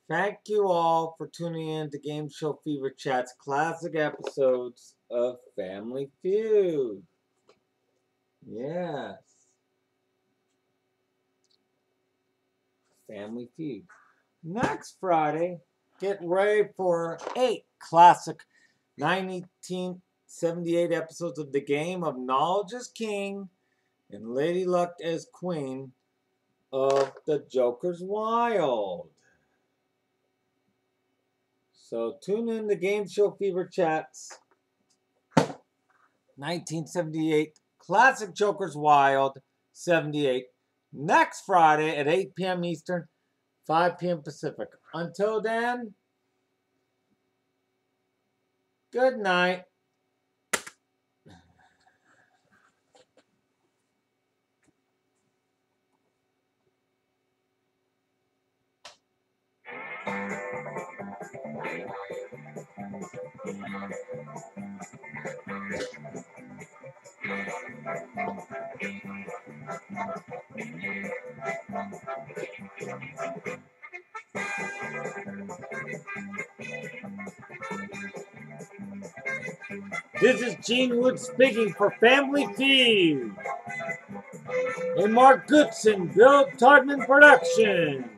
Thank you all for tuning in to Game Show Fever Chat's classic episodes of Family Feud. Yes. Family Feud. Next Friday, get ready for 8 classic 1978 episodes of the game of Knowledge is King and Lady Luck as Queen of the Joker's Wild. So tune in to Game Show Fever Chats 1978 Classic Joker's Wild 78 next Friday at 8 p.m. Eastern, 5 p.m. Pacific. Until then, good night. This is Gene Wood speaking for Family Feud. A Mark Goodson, Bill Todman production.